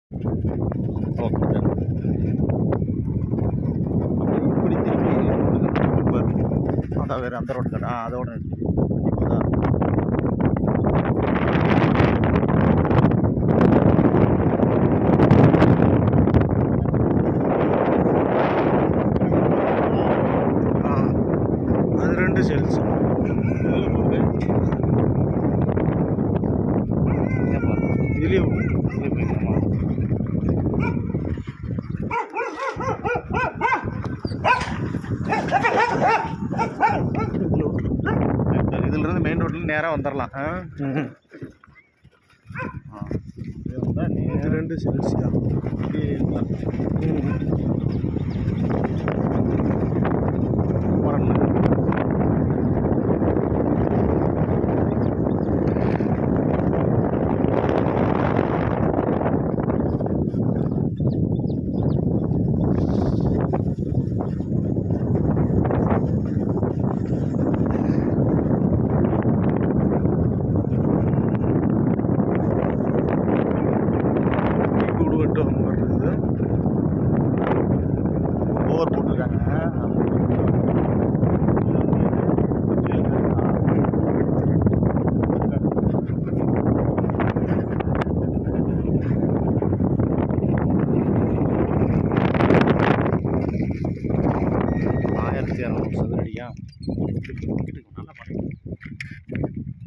Okay sir. இப்படி திருப்பி அதான் வேறு அந்த ரோடு கடை அதோட அதான் அது 2 சேல்ஸ் இதுலேயே போய்க்கலாமா? இதுலேருந்து மெயின் ரோட்டில் நேராக வந்துடலாம். இது 2 சேல்ஸ் ஓவர் போட்டிருக்காங்க. $1200 சதுரடியா நல்லா பாருங்க.